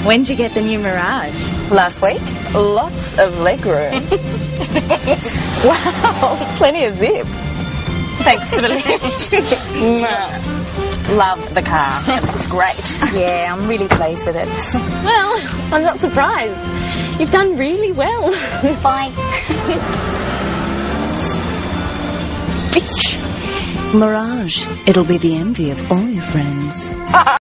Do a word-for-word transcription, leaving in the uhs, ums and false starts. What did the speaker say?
When did you get the new Mirage? Last week. Lots of leg room. Wow, plenty of zip. Thanks for the lift. Love the car. It looks great. Yeah, I'm really pleased with it. Well, I'm not surprised. You've done really well. Bye. Mirage. It'll be the envy of all your friends.